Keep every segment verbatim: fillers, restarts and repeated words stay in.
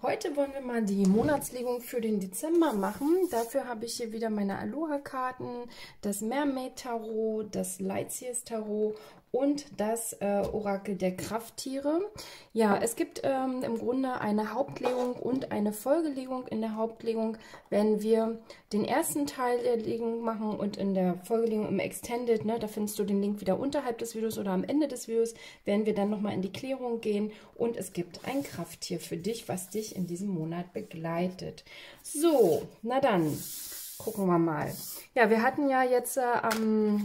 Heute wollen wir mal die Monatslegung für den Dezember machen. Dafür habe ich hier wieder meine Aloha-Karten, das Mermaid-Tarot, das Lightseers-Tarot und das äh, Orakel der Krafttiere. Ja, es gibt ähm, im Grunde eine Hauptlegung und eine Folgelegung. In der Hauptlegung werden wir den ersten Teil der Legung machen und in der Folgelegung im Extended, ne, da findest du den Link wieder unterhalb des Videos oder am Ende des Videos, werden wir dann nochmal in die Klärung gehen und es gibt ein Krafttier für dich, was dich in diesem Monat begleitet. So, na dann, gucken wir mal. Ja, wir hatten ja jetzt äh, am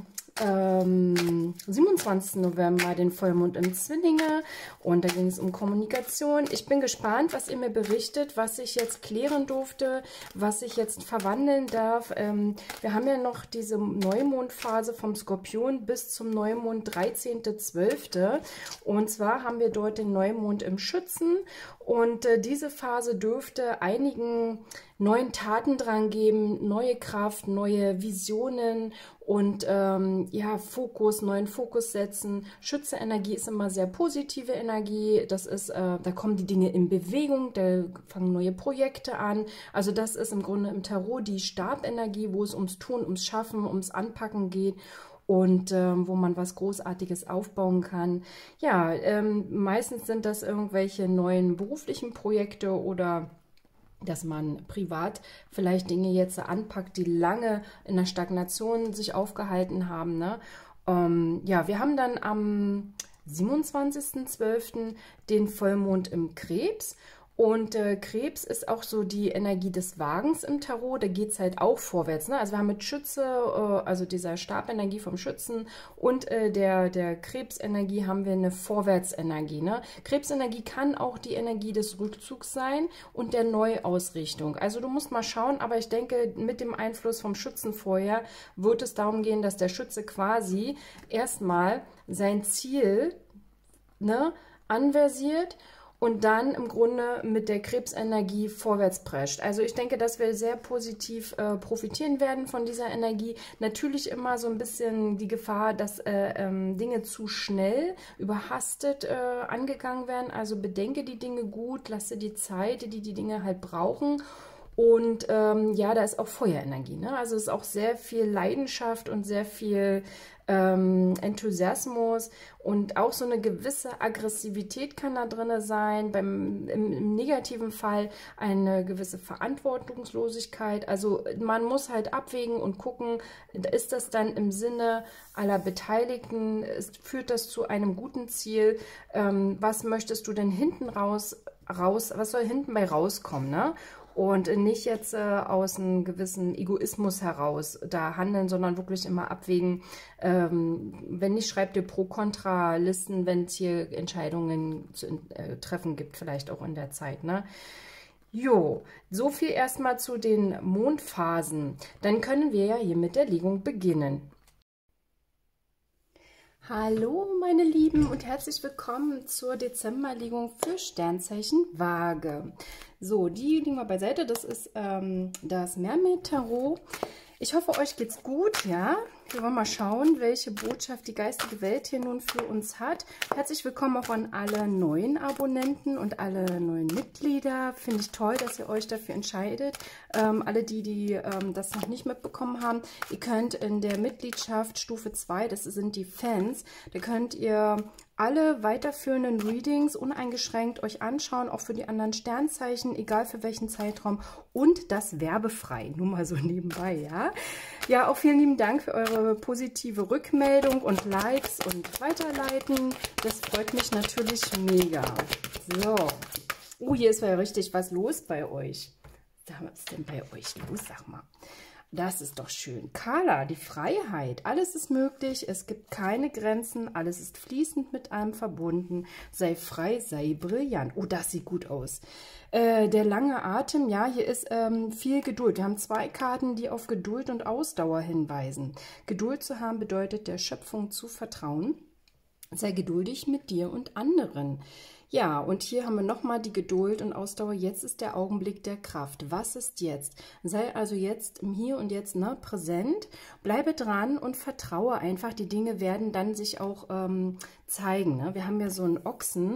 ähm, siebenundzwanzigsten November den Vollmond im Zwillinge und da ging es um Kommunikation. Ich bin gespannt, was ihr mir berichtet, was ich jetzt klären durfte, was ich jetzt verwandeln darf. Ähm, wir haben ja noch diese Neumondphase vom Skorpion bis zum Neumond dreizehnten zwölften und zwar haben wir dort den Neumond im Schützen und äh, diese Phase dürfte einigen neuen Tatendrang geben, neue Kraft, neue Visionen und ähm, ja, Fokus, neuen Fokus setzen. Schütze-Energie ist immer sehr positive Energie. Das ist, äh, da kommen die Dinge in Bewegung, da fangen neue Projekte an. Also das ist im Grunde im Tarot die Stabenergie, wo es ums Tun, ums Schaffen, ums Anpacken geht. Und ähm, wo man was Großartiges aufbauen kann. Ja, ähm, meistens sind das irgendwelche neuen beruflichen Projekte oder dass man privat vielleicht Dinge jetzt anpackt, die lange in der Stagnation sich aufgehalten haben. Ne? Ähm, ja, wir haben dann am siebenundzwanzigsten zwölften den Vollmond im Krebs. Und äh, Krebs ist auch so die Energie des Wagens im Tarot, da geht es halt auch vorwärts. Ne? Also wir haben mit Schütze, äh, also dieser Stabenergie vom Schützen und äh, der, der Krebsenergie haben wir eine Vorwärtsenergie. Ne? Krebsenergie kann auch die Energie des Rückzugs sein und der Neuausrichtung. Also du musst mal schauen, aber ich denke, mit dem Einfluss vom Schützen vorher wird es darum gehen, dass der Schütze quasi erstmal sein Ziel, ne, anversiert und dann im Grunde mit der Krebsenergie vorwärts prescht. Also ich denke, dass wir sehr positiv äh, profitieren werden von dieser Energie. Natürlich immer so ein bisschen die Gefahr, dass äh, ähm, Dinge zu schnell, überhastet äh, angegangen werden. Also bedenke die Dinge gut, lasse die Zeit, die die Dinge halt brauchen. Und ähm, ja, da ist auch Feuerenergie, ne? Also es ist auch sehr viel Leidenschaft und sehr viel ähm, Enthusiasmus und auch so eine gewisse Aggressivität kann da drin sein. Beim, im, im negativen Fall eine gewisse Verantwortungslosigkeit. Also man muss halt abwägen und gucken, ist das dann im Sinne aller Beteiligten, ist, führt das zu einem guten Ziel? Ähm, was möchtest du denn hinten raus, raus, was soll hinten bei rauskommen, ne? Und nicht jetzt äh, aus einem gewissen Egoismus heraus da handeln, sondern wirklich immer abwägen. Ähm, wenn nicht, schreibt ihr Pro-Kontra-Listen, wenn es hier Entscheidungen zu äh, treffen gibt, vielleicht auch in der Zeit, ne? Jo, so viel erstmal zu den Mondphasen. Dann können wir ja hier mit der Legung beginnen. Hallo meine Lieben und herzlich willkommen zur Dezemberlegung für Sternzeichen Waage. So, die liegen wir beiseite, das ist ähm, das Mermaid-Tarot. Ich hoffe, euch geht's gut, ja? Wir wollen mal schauen, welche Botschaft die geistige Welt hier nun für uns hat. Herzlich willkommen auch an alle neuen Abonnenten und alle neuen Mitglieder. Finde ich toll, dass ihr euch dafür entscheidet. Ähm, alle die, die ähm, das noch nicht mitbekommen haben, ihr könnt in der Mitgliedschaft Stufe zwei, das sind die Fans, da könnt ihr alle weiterführenden Readings uneingeschränkt euch anschauen, auch für die anderen Sternzeichen, egal für welchen Zeitraum und das werbefrei, nur mal so nebenbei, ja. Ja, auch vielen lieben Dank für eure positive Rückmeldung und Likes und Weiterleiten. Das freut mich natürlich mega. So, oh, hier ist ja richtig was los bei euch. Was ist denn bei euch los, sag mal. Das ist doch schön. Carla, die Freiheit. Alles ist möglich. Es gibt keine Grenzen. Alles ist fließend mit allem verbunden. Sei frei, sei brillant. Oh, das sieht gut aus. Äh, der lange Atem. Ja, hier ist ähm, viel Geduld. Wir haben zwei Karten, die auf Geduld und Ausdauer hinweisen. Geduld zu haben bedeutet, der Schöpfung zu vertrauen. Sei geduldig mit dir und anderen. Ja, und hier haben wir nochmal die Geduld und Ausdauer. Jetzt ist der Augenblick der Kraft. Was ist jetzt? Sei also jetzt im Hier und Jetzt, ne, präsent. Bleibe dran und vertraue einfach. Die Dinge werden dann sich auch ähm, zeigen. Ne? Wir haben ja so einen Ochsen.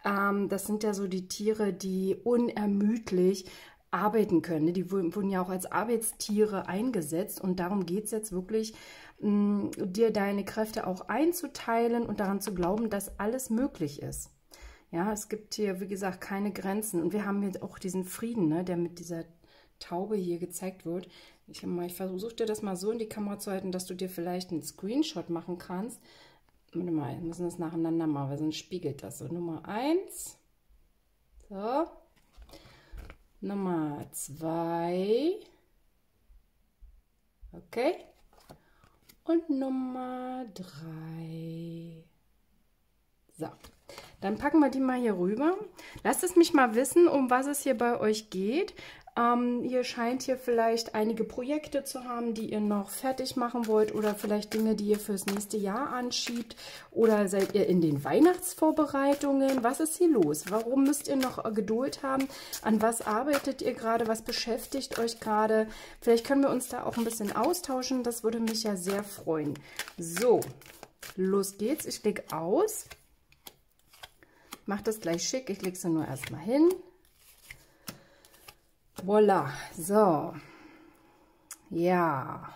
Ähm, das sind ja so die Tiere, die unermüdlich arbeiten können. Die wurden ja auch als Arbeitstiere eingesetzt und darum geht es jetzt wirklich, mh, dir deine Kräfte auch einzuteilen und daran zu glauben, dass alles möglich ist. Ja, es gibt hier, wie gesagt, keine Grenzen. Und wir haben hier auch diesen Frieden, ne, der mit dieser Taube hier gezeigt wird. Ich, ich versuche dir das mal so in die Kamera zu halten, dass du dir vielleicht einen Screenshot machen kannst. Warte mal, wir müssen das nacheinander machen, weil sonst spiegelt das so. Nummer eins. So. Nummer zwei. Okay. Und Nummer drei. So. Dann packen wir die mal hier rüber. Lasst es mich mal wissen, um was es hier bei euch geht. Ähm, ihr scheint hier vielleicht einige Projekte zu haben, die ihr noch fertig machen wollt oder vielleicht Dinge, die ihr fürs nächste Jahr anschiebt. Oder seid ihr in den Weihnachtsvorbereitungen? Was ist hier los? Warum müsst ihr noch Geduld haben? An was arbeitet ihr gerade? Was beschäftigt euch gerade? Vielleicht können wir uns da auch ein bisschen austauschen. Das würde mich ja sehr freuen. So, los geht's. Ich lege aus. Mach das gleich schick. Ich lege sie nur erstmal hin. Voila. So. Ja.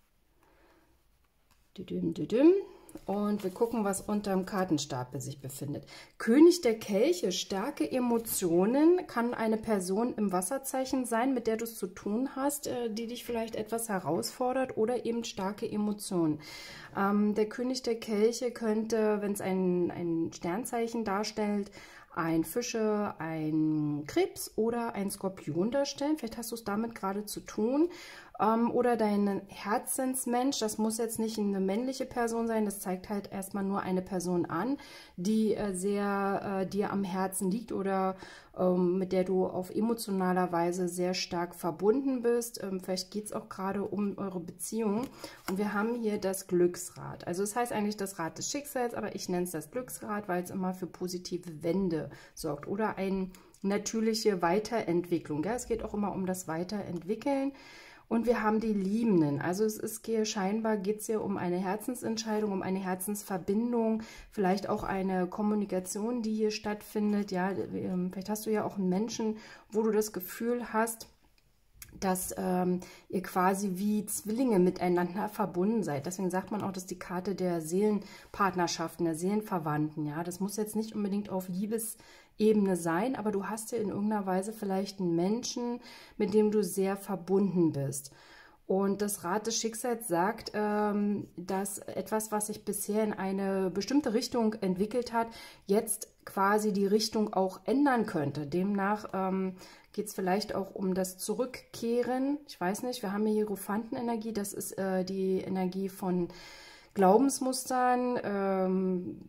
Düdüm, düdüm. Und wir gucken, was unter dem Kartenstapel sich befindet. König der Kelche, starke Emotionen, kann eine Person im Wasserzeichen sein, mit der du es zu tun hast, die dich vielleicht etwas herausfordert oder eben starke Emotionen. Ähm, der König der Kelche könnte, wenn es ein, ein Sternzeichen darstellt, ein Fische, ein Krebs oder ein Skorpion darstellen. Vielleicht hast du es damit gerade zu tun. Ähm, oder dein Herzensmensch, das muss jetzt nicht eine männliche Person sein, das zeigt halt erstmal nur eine Person an, die äh, sehr äh, dir am Herzen liegt oder ähm, mit der du auf emotionaler Weise sehr stark verbunden bist. Ähm, vielleicht geht es auch gerade um eure Beziehung. Und wir haben hier das Glücksrad. Also es heißt eigentlich das Rad des Schicksals, aber ich nenne es das Glücksrad, weil es immer für positive Wende sorgt oder eine natürliche Weiterentwicklung. Ja? Es geht auch immer um das Weiterentwickeln. Und wir haben die Liebenden. Also es ist hier scheinbar, geht es hier um eine Herzensentscheidung, um eine Herzensverbindung, vielleicht auch eine Kommunikation, die hier stattfindet. Ja, vielleicht hast du ja auch einen Menschen, wo du das Gefühl hast, dass ähm, ihr quasi wie Zwillinge miteinander verbunden seid. Deswegen sagt man auch, dass die Karte der Seelenpartnerschaften, der Seelenverwandten, ja, das muss jetzt nicht unbedingt auf Liebesebene sein, aber du hast ja in irgendeiner Weise vielleicht einen Menschen, mit dem du sehr verbunden bist. Und das Rad des Schicksals sagt, ähm, dass etwas, was sich bisher in eine bestimmte Richtung entwickelt hat, jetzt quasi die Richtung auch ändern könnte. Demnach ähm, geht es vielleicht auch um das Zurückkehren. Ich weiß nicht, wir haben hier Hierophantenenergie, das ist äh, die Energie von Glaubensmustern, ähm,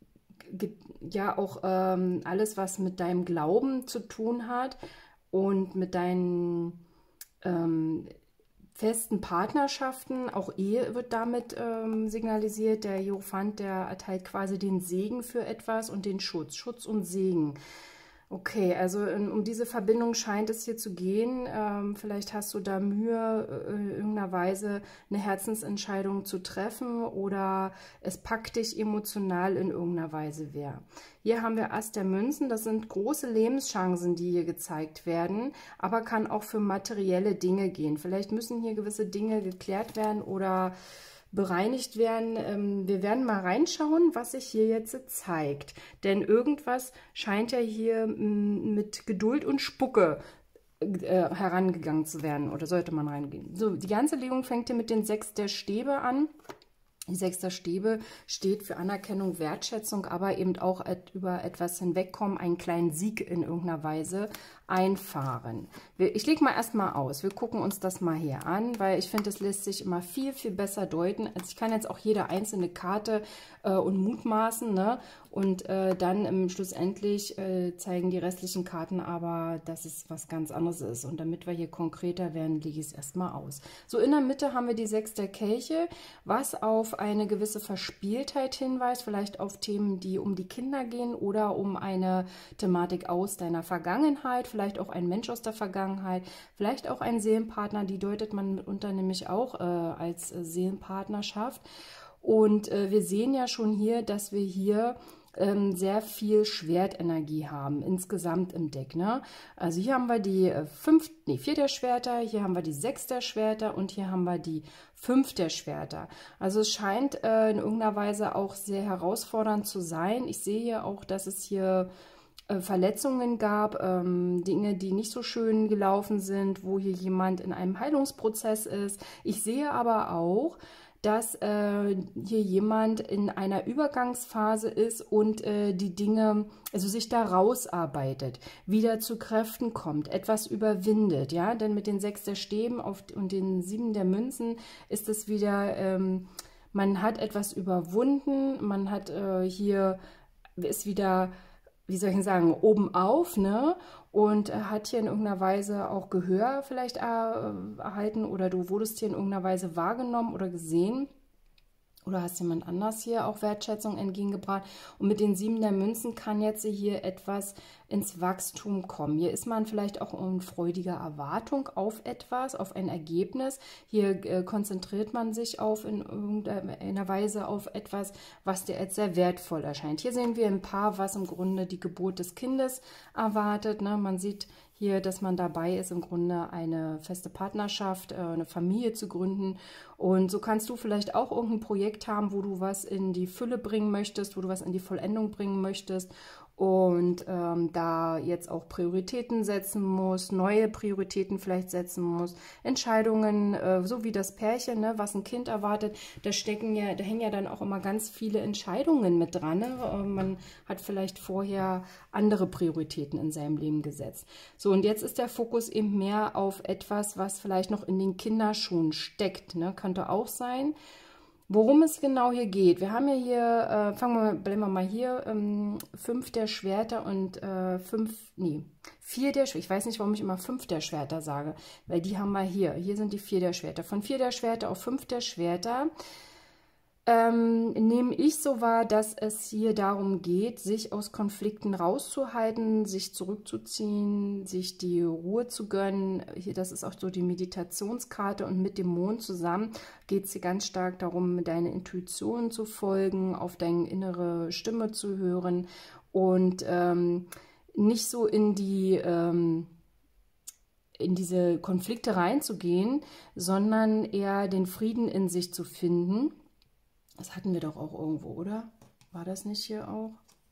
ja auch ähm, alles, was mit deinem Glauben zu tun hat und mit deinen ähm, festen Partnerschaften, auch Ehe wird damit ähm, signalisiert. Der Hierophant, der erteilt quasi den Segen für etwas und den Schutz, Schutz und Segen. Okay, also in, um diese Verbindung scheint es hier zu gehen. Ähm, vielleicht hast du da Mühe, äh, in irgendeiner Weise eine Herzensentscheidung zu treffen oder es packt dich emotional in irgendeiner Weise wer. Hier haben wir Ass der Münzen, das sind große Lebenschancen, die hier gezeigt werden, aber kann auch für materielle Dinge gehen. Vielleicht müssen hier gewisse Dinge geklärt werden oder bereinigt werden. Wir werden mal reinschauen, was sich hier jetzt zeigt. Denn irgendwas scheint ja hier mit Geduld und Spucke äh, herangegangen zu werden. Oder sollte man reingehen. So, die ganze Legung fängt hier mit den sechs der Stäbe an. Die sechs der Stäbe steht für Anerkennung, Wertschätzung, aber eben auch et über etwas hinwegkommen, einen kleinen Sieg in irgendeiner Weise einfahren. Ich lege mal erstmal aus. Wir gucken uns das mal hier an, weil ich finde, es lässt sich immer viel, viel besser deuten. Also ich kann jetzt auch jede einzelne Karte äh, und mutmaßen, ne? Und äh, dann im schlussendlich äh, zeigen die restlichen Karten aber, dass es was ganz anderes ist. Und damit wir hier konkreter werden, lege ich es erstmal aus. So, in der Mitte haben wir die sechs der Kelche, was auf eine gewisse Verspieltheit hinweist, vielleicht auf Themen, die um die Kinder gehen oder um eine Thematik aus deiner Vergangenheit, vielleicht auch ein Mensch aus der Vergangenheit, vielleicht auch ein Seelenpartner, die deutet man mitunter nämlich auch äh, als äh, Seelenpartnerschaft. Und äh, wir sehen ja schon hier, dass wir hier ähm, sehr viel Schwertenergie haben, insgesamt im Deck. Ne? Also hier haben wir die äh, fünf, nee, vier der Schwerter, hier haben wir die sechs der Schwerter und hier haben wir die fünf der Schwerter. Also es scheint äh, in irgendeiner Weise auch sehr herausfordernd zu sein. Ich sehe hier auch, dass es hier Verletzungen gab, ähm, Dinge, die nicht so schön gelaufen sind, wo hier jemand in einem Heilungsprozess ist. Ich sehe aber auch, dass äh, hier jemand in einer Übergangsphase ist und äh, die Dinge, also sich da rausarbeitet, wieder zu Kräften kommt, etwas überwindet, ja, denn mit den sechs der Stäben auf, und den sieben der Münzen ist es wieder, ähm, man hat etwas überwunden, man hat äh, hier, ist wieder, wie soll ich sagen, oben auf, ne? Und hat hier in irgendeiner Weise auch Gehör vielleicht erhalten oder du wurdest hier in irgendeiner Weise wahrgenommen oder gesehen. Oder hast jemand anders hier auch Wertschätzung entgegengebracht. Und mit den sieben der Münzen kann jetzt hier etwas ins Wachstum kommen. Hier ist man vielleicht auch in freudiger Erwartung auf etwas, auf ein Ergebnis. Hier äh, konzentriert man sich auf in irgendeiner Weise auf etwas, was dir als sehr wertvoll erscheint. Hier sehen wir ein Paar, was im Grunde die Geburt des Kindes erwartet. Ne? Man sieht hier, dass man dabei ist, im Grunde eine feste Partnerschaft, eine Familie zu gründen. Und so kannst du vielleicht auch irgendein Projekt haben, wo du was in die Fülle bringen möchtest, wo du was in die Vollendung bringen möchtest und ähm, da jetzt auch Prioritäten setzen musst, neue Prioritäten vielleicht setzen musst, Entscheidungen, äh, so wie das Pärchen, ne, was ein Kind erwartet, da stecken ja, da hängen ja dann auch immer ganz viele Entscheidungen mit dran. Ne? Äh, man hat vielleicht vorher andere Prioritäten in seinem Leben gesetzt. So, und jetzt ist der Fokus eben mehr auf etwas, was vielleicht noch in den Kinderschuhen steckt, ne? Könnte auch sein. Worum es genau hier geht, wir haben ja hier, äh, fangen wir, bleiben wir mal hier, ähm, fünf der Schwerter und äh, fünf, nee, vier der Schwerter, ich weiß nicht, warum ich immer fünf der Schwerter sage, weil die haben wir hier, hier sind die vier der Schwerter, von vier der Schwerter auf fünf der Schwerter, ähm, nehme ich so wahr, dass es hier darum geht, sich aus Konflikten rauszuhalten, sich zurückzuziehen, sich die Ruhe zu gönnen. Hier, das ist auch so die Meditationskarte und mit dem Mond zusammen geht es hier ganz stark darum, deine Intuition zu folgen, auf deine innere Stimme zu hören und ähm, nicht so in die ähm, in diese Konflikte reinzugehen, sondern eher den Frieden in sich zu finden. Das hatten wir doch auch irgendwo, oder? War das nicht hier auch?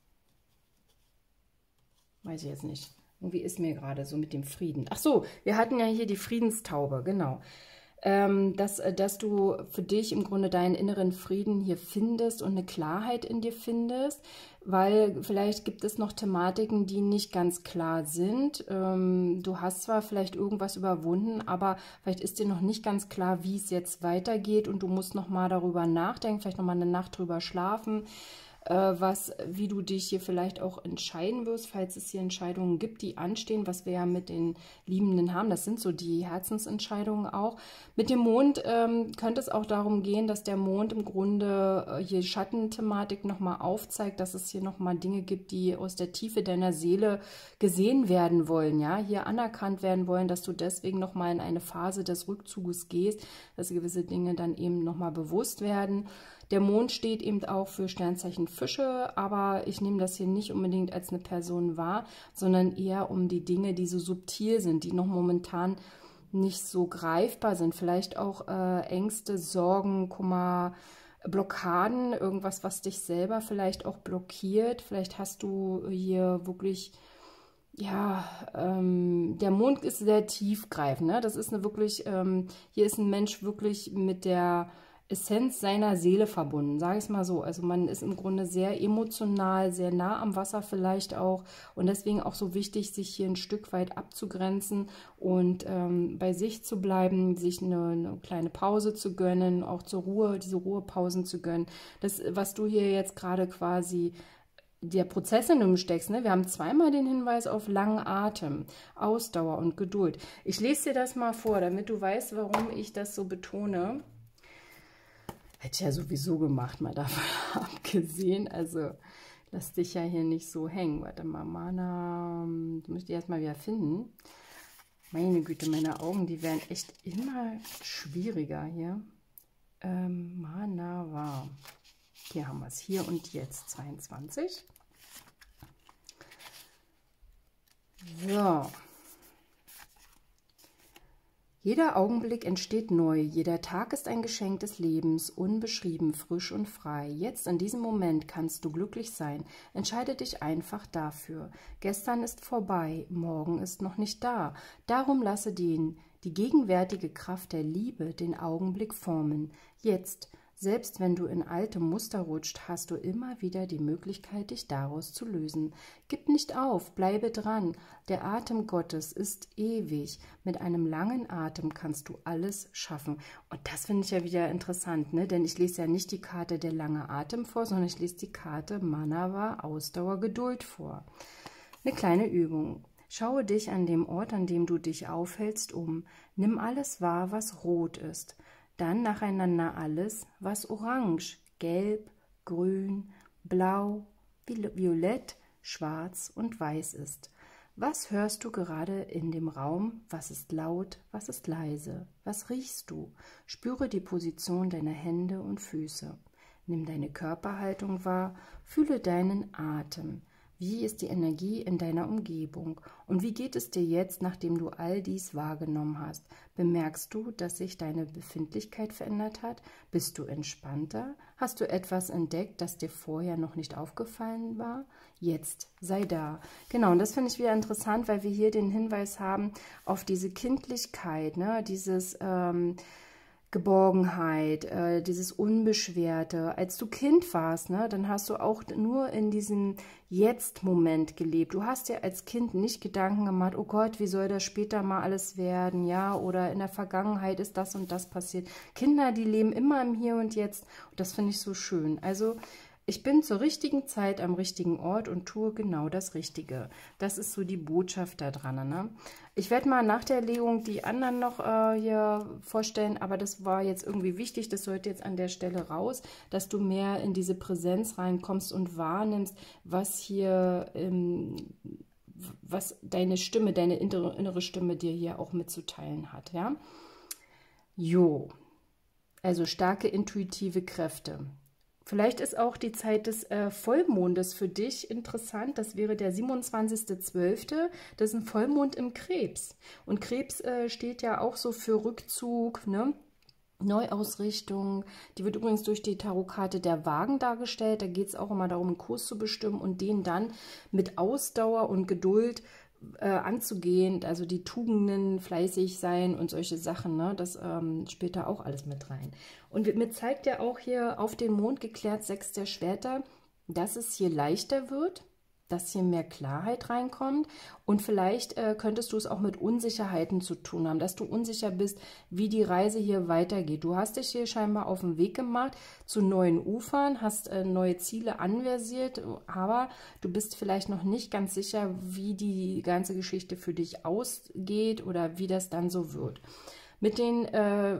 Weiß ich jetzt nicht. Irgendwie ist mir gerade so mit dem Frieden. Ach so, wir hatten ja hier die Friedenstaube, genau. Ähm, dass, dass du für dich im Grunde deinen inneren Frieden hier findest und eine Klarheit in dir findest, weil vielleicht gibt es noch Thematiken, die nicht ganz klar sind. Ähm, du hast zwar vielleicht irgendwas überwunden, aber vielleicht ist dir noch nicht ganz klar, wie es jetzt weitergeht und du musst noch mal darüber nachdenken, vielleicht noch mal eine Nacht drüber schlafen, was, wie du dich hier vielleicht auch entscheiden wirst, falls es hier Entscheidungen gibt, die anstehen, was wir ja mit den Liebenden haben. Das sind so die Herzensentscheidungen auch. Mit dem Mond ähm, könnte es auch darum gehen, dass der Mond im Grunde äh, hier Schattenthematik nochmal aufzeigt, dass es hier nochmal Dinge gibt, die aus der Tiefe deiner Seele gesehen werden wollen, ja, hier anerkannt werden wollen, dass du deswegen nochmal in eine Phase des Rückzuges gehst, dass gewisse Dinge dann eben nochmal bewusst werden. Der Mond steht eben auch für Sternzeichen Fische, aber ich nehme das hier nicht unbedingt als eine Person wahr, sondern eher um die Dinge, die so subtil sind, die noch momentan nicht so greifbar sind. Vielleicht auch äh, Ängste, Sorgen, Kummer, Blockaden, irgendwas, was dich selber vielleicht auch blockiert. Vielleicht hast du hier wirklich... Ja, ähm, der Mond ist sehr tiefgreifend, ne? Das ist eine wirklich, ähm, hier ist ein Mensch wirklich mit der Essenz seiner Seele verbunden, sage ich es mal so. Also man ist im Grunde sehr emotional, sehr nah am Wasser vielleicht auch und deswegen auch so wichtig, sich hier ein Stück weit abzugrenzen und ähm, bei sich zu bleiben, sich eine, eine kleine Pause zu gönnen, auch zur Ruhe, diese Ruhepausen zu gönnen. Das, was du hier jetzt gerade quasi der Prozess, in dem du steckst, ne? Wir haben zweimal den Hinweis auf langen Atem, Ausdauer und Geduld. Ich lese dir das mal vor, damit du weißt, warum ich das so betone. Hätte ich ja sowieso gemacht, mal davon abgesehen. Also lass dich ja hier nicht so hängen. Warte mal, Mana, du musst die erstmal wieder finden. Meine Güte, meine Augen, die werden echt immer schwieriger hier. Ähm, Mana war. Hier haben wir es, hier und jetzt, zweiundzwanzig. So. Jeder Augenblick entsteht neu, jeder Tag ist ein Geschenk des Lebens, unbeschrieben, frisch und frei. Jetzt, in diesem Moment, kannst du glücklich sein. Entscheide dich einfach dafür. Gestern ist vorbei, morgen ist noch nicht da. Darum lasse den, die gegenwärtige Kraft der Liebe den Augenblick formen. Jetzt, selbst wenn du in alte Muster rutscht, hast du immer wieder die Möglichkeit, dich daraus zu lösen. Gib nicht auf, bleibe dran. Der Atem Gottes ist ewig. Mit einem langen Atem kannst du alles schaffen. Und das finde ich ja wieder interessant, ne? Denn ich lese ja nicht die Karte der lange Atem vor, sondern ich lese die Karte Manava, Ausdauer, Geduld vor. Eine kleine Übung. Schaue dich an dem Ort, an dem du dich aufhältst, um. Nimm alles wahr, was rot ist. Dann nacheinander alles, was orange, gelb, grün, blau, violett, schwarz und weiß ist. Was hörst du gerade in dem Raum? Was ist laut? Was ist leise? Was riechst du? Spüre die Position deiner Hände und Füße. Nimm deine Körperhaltung wahr, fühle deinen Atem. Wie ist die Energie in deiner Umgebung? Und wie geht es dir jetzt, nachdem du all dies wahrgenommen hast? Bemerkst du, dass sich deine Befindlichkeit verändert hat? Bist du entspannter? Hast du etwas entdeckt, das dir vorher noch nicht aufgefallen war? Jetzt sei da. Genau, und das finde ich wieder interessant, weil wir hier den Hinweis haben auf diese Kindlichkeit, ne? Dieses ähm, Geborgenheit, äh, dieses Unbeschwerte. Als du Kind warst, ne, dann hast du auch nur in diesem Jetzt-Moment gelebt. Du hast dir als Kind nicht Gedanken gemacht, oh Gott, wie soll das später mal alles werden, ja, oder in der Vergangenheit ist das und das passiert. Kinder, die leben immer im Hier und Jetzt und das finde ich so schön. Also ich bin zur richtigen Zeit am richtigen Ort und tue genau das Richtige. Das ist so die Botschaft da dran. Ne? Ich werde mal nach der Legung die anderen noch äh, hier vorstellen, aber das war jetzt irgendwie wichtig, das sollte jetzt an der Stelle raus, dass du mehr in diese Präsenz reinkommst und wahrnimmst, was hier, ähm, was deine Stimme, deine innere, innere Stimme dir hier auch mitzuteilen hat. Ja? Jo, also starke intuitive Kräfte. Vielleicht ist auch die Zeit des äh, Vollmondes für dich interessant. Das wäre der siebenundzwanzigste zwölfte Das ist ein Vollmond im Krebs. Und Krebs äh, steht ja auch so für Rückzug, ne? Neuausrichtung. Die wird übrigens durch die Tarotkarte der Wagen dargestellt. Da geht es auch immer darum, einen Kurs zu bestimmen und den dann mit Ausdauer und Geduld Äh, anzugehen, also die Tugenden, fleißig sein und solche Sachen, ne? Das ähm, spielt da auch alles mit rein. Und mir zeigt ja auch hier auf den Mond geklärt, sechs der Schwerter, dass es hier leichter wird, dass hier mehr Klarheit reinkommt und vielleicht äh, könntest du es auch mit Unsicherheiten zu tun haben, dass du unsicher bist, wie die Reise hier weitergeht. Du hast dich hier scheinbar auf den Weg gemacht zu neuen Ufern, hast äh, neue Ziele anversiert, aber du bist vielleicht noch nicht ganz sicher, wie die ganze Geschichte für dich ausgeht oder wie das dann so wird. Mit den äh,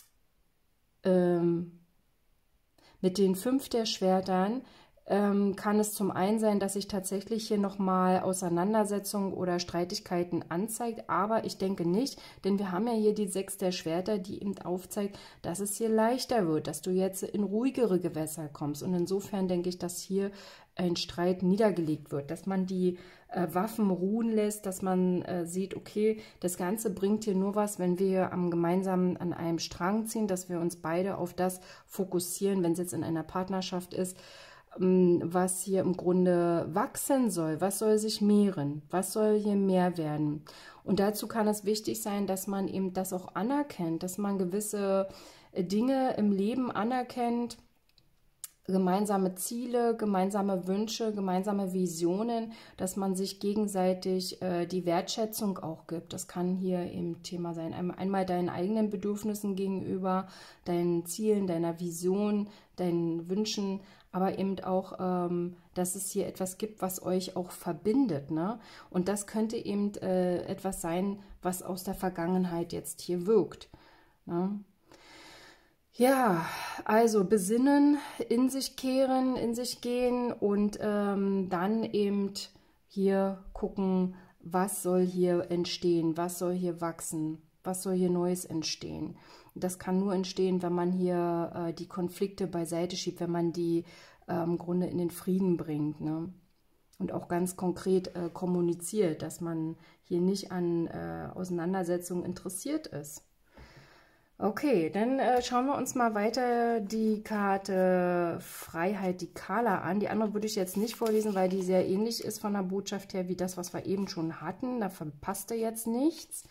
ähm, mit den fünf der Schwertern ähm, kann es zum einen sein, dass sich tatsächlich hier nochmal Auseinandersetzungen oder Streitigkeiten anzeigt, aber ich denke nicht, denn wir haben ja hier die sechs der Schwerter, die eben aufzeigt, dass es hier leichter wird, dass du jetzt in ruhigere Gewässer kommst und insofern denke ich, dass hier ein Streit niedergelegt wird, dass man die äh, Waffen ruhen lässt, dass man äh, sieht, okay, das Ganze bringt hier nur was, wenn wir am gemeinsamen an einem Strang ziehen, dass wir uns beide auf das fokussieren, wenn es jetzt in einer Partnerschaft ist, was hier im Grunde wachsen soll, was soll sich mehren, was soll hier mehr werden. Und dazu kann es wichtig sein, dass man eben das auch anerkennt, dass man gewisse Dinge im Leben anerkennt, gemeinsame Ziele, gemeinsame Wünsche, gemeinsame Visionen, dass man sich gegenseitig äh, die Wertschätzung auch gibt. Das kann hier im Thema sein. Einmal deinen eigenen Bedürfnissen gegenüber, deinen Zielen, deiner Vision, deinen Wünschen, aber eben auch, ähm, dass es hier etwas gibt, was euch auch verbindet. Ne? Und das könnte eben äh, etwas sein, was aus der Vergangenheit jetzt hier wirkt. Ne? Ja, also besinnen, in sich kehren, in sich gehen und ähm, dann eben hier gucken, was soll hier entstehen, was soll hier wachsen, was soll hier Neues entstehen. Das kann nur entstehen, wenn man hier äh, die Konflikte beiseite schiebt, wenn man die äh, im Grunde in den Frieden bringt. Ne? und auch ganz konkret äh, kommuniziert, dass man hier nicht an äh, Auseinandersetzungen interessiert ist. Okay, dann äh, schauen wir uns mal weiter die Karte Freiheit, die Kala, an. Die andere würde ich jetzt nicht vorlesen, weil die sehr ähnlich ist von der Botschaft her wie das, was wir eben schon hatten. Da verpasst ihr jetzt nichts.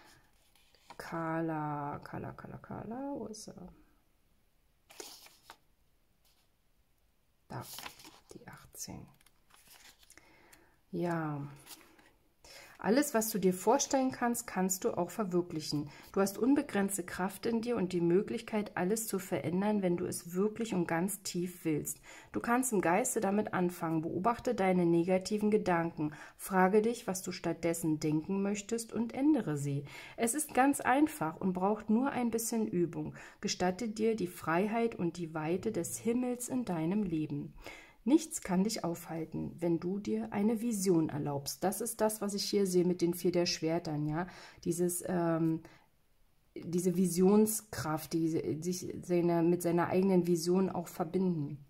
Kala, Kala, Kala, Kala, wo ist er? Da, die achtzehn. Ja. Alles, was du dir vorstellen kannst, kannst du auch verwirklichen. Du hast unbegrenzte Kraft in dir und die Möglichkeit, alles zu verändern, wenn du es wirklich und ganz tief willst. Du kannst im Geiste damit anfangen. Beobachte deine negativen Gedanken. Frage dich, was du stattdessen denken möchtest und ändere sie. Es ist ganz einfach und braucht nur ein bisschen Übung. Gestatte dir die Freiheit und die Weite des Himmels in deinem Leben. Nichts kann dich aufhalten, wenn du dir eine Vision erlaubst. Das ist das, was ich hier sehe mit den vier der Schwertern, ja. Dieses, ähm, diese Visionskraft, die sich seine, mit seiner eigenen Vision auch verbinden.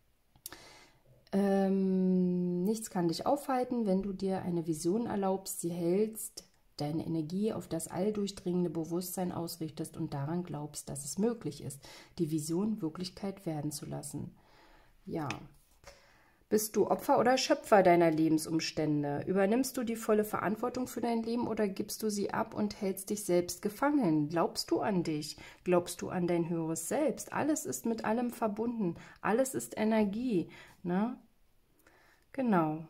Ähm, nichts kann dich aufhalten, wenn du dir eine Vision erlaubst, sie hältst, deine Energie auf das alldurchdringende Bewusstsein ausrichtest und daran glaubst, dass es möglich ist, die Vision Wirklichkeit werden zu lassen. Ja. Bist du Opfer oder Schöpfer deiner Lebensumstände? Übernimmst du die volle Verantwortung für dein Leben oder gibst du sie ab und hältst dich selbst gefangen? Glaubst du an dich? Glaubst du an dein höheres Selbst? Alles ist mit allem verbunden. Alles ist Energie, ne? Genau.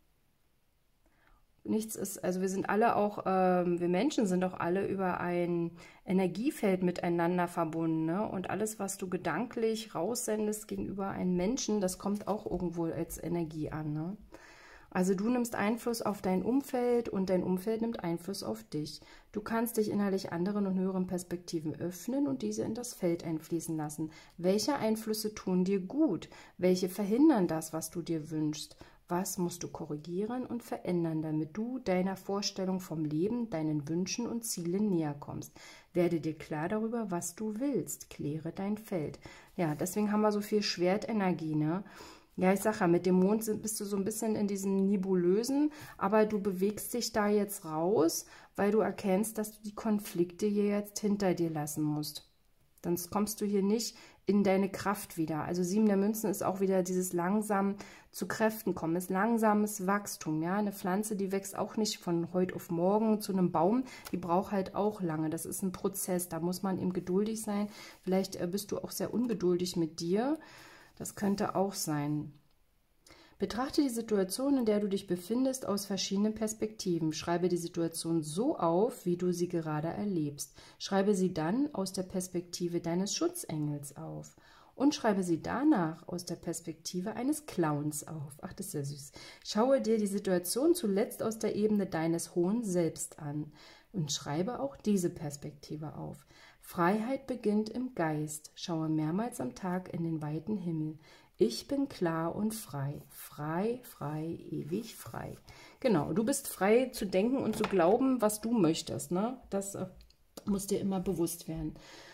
Nichts ist, also wir sind alle auch, ähm, wir Menschen sind auch alle über ein Energiefeld miteinander verbunden, ne? Und alles, was du gedanklich raussendest gegenüber einem Menschen, das kommt auch irgendwo als Energie an, ne? Also du nimmst Einfluss auf dein Umfeld und dein Umfeld nimmt Einfluss auf dich. Du kannst dich innerlich anderen und höheren Perspektiven öffnen und diese in das Feld einfließen lassen. Welche Einflüsse tun dir gut? Welche verhindern das, was du dir wünschst? Was musst du korrigieren und verändern, damit du deiner Vorstellung vom Leben, deinen Wünschen und Zielen näher kommst? Werde dir klar darüber, was du willst. Kläre dein Feld. Ja, deswegen haben wir so viel Schwertenergie, ne? Ja, ich sage ja, mit dem Mond bist du so ein bisschen in diesem Nebulösen, aber du bewegst dich da jetzt raus, weil du erkennst, dass du die Konflikte hier jetzt hinter dir lassen musst. Sonst kommst du hier nicht in deine Kraft wieder. Also sieben der Münzen ist auch wieder dieses langsam zu Kräften kommen, ist langsames Wachstum. Ja, eine Pflanze, die wächst auch nicht von heute auf morgen zu einem Baum, die braucht halt auch lange. Das ist ein Prozess, da muss man eben geduldig sein. Vielleicht äh, bist du auch sehr ungeduldig mit dir. Das könnte auch sein. Betrachte die Situation, in der du dich befindest, aus verschiedenen Perspektiven. Schreibe die Situation so auf, wie du sie gerade erlebst. Schreibe sie dann aus der Perspektive deines Schutzengels auf. Und schreibe sie danach aus der Perspektive eines Clowns auf. Ach, das ist ja süß. Schaue dir die Situation zuletzt aus der Ebene deines hohen Selbst an. Und schreibe auch diese Perspektive auf. Freiheit beginnt im Geist. Schaue mehrmals am Tag in den weiten Himmel. Ich bin klar und frei. Frei, frei, ewig frei. Genau, du bist frei zu denken und zu glauben, was du möchtest, ne? Das äh, muss dir immer bewusst werden.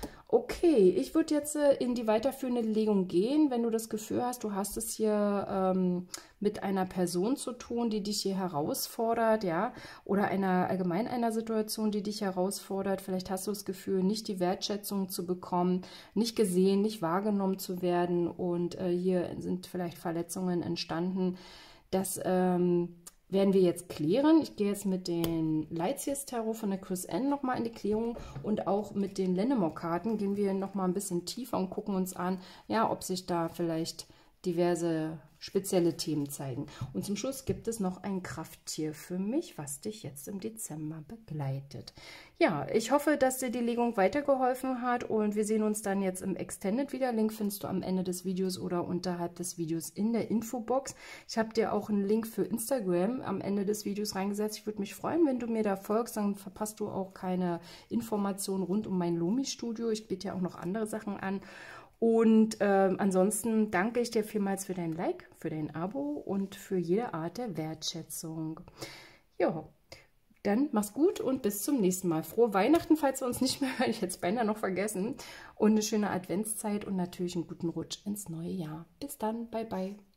Okay, ich würde jetzt äh, in die weiterführende Legung gehen, wenn du das Gefühl hast, du hast es hier ähm, mit einer Person zu tun, die dich hier herausfordert, ja, oder einer allgemein einer Situation, die dich herausfordert. Vielleicht hast du das Gefühl, nicht die Wertschätzung zu bekommen, nicht gesehen, nicht wahrgenommen zu werden und äh, hier sind vielleicht Verletzungen entstanden. Das ähm, werden wir jetzt klären. Ich gehe jetzt mit den Lightseers Tarot von der Chris Anne nochmal in die Klärung und auch mit den Lennemore-Karten gehen wir nochmal ein bisschen tiefer und gucken uns an, ja, ob sich da vielleicht diverse spezielle Themen zeigen. Und zum Schluss gibt es noch ein Krafttier für mich, was dich jetzt im Dezember begleitet. Ja, ich hoffe, dass dir die Legung weitergeholfen hat und wir sehen uns dann jetzt im Extended wieder. Link findest du am Ende des Videos oder unterhalb des Videos in der Infobox. Ich habe dir auch einen Link für Instagram am Ende des Videos reingesetzt. Ich würde mich freuen, wenn du mir da folgst, dann verpasst du auch keine Informationen rund um mein Lomi-Studio. Ich biete ja auch noch andere Sachen an. Und äh, ansonsten danke ich dir vielmals für dein Like, für dein Abo und für jede Art der Wertschätzung. Ja, dann mach's gut und bis zum nächsten Mal. Frohe Weihnachten, falls wir uns nicht mehr hören. Ich hätte es beinahe noch vergessen. Und eine schöne Adventszeit und natürlich einen guten Rutsch ins neue Jahr. Bis dann, bye bye.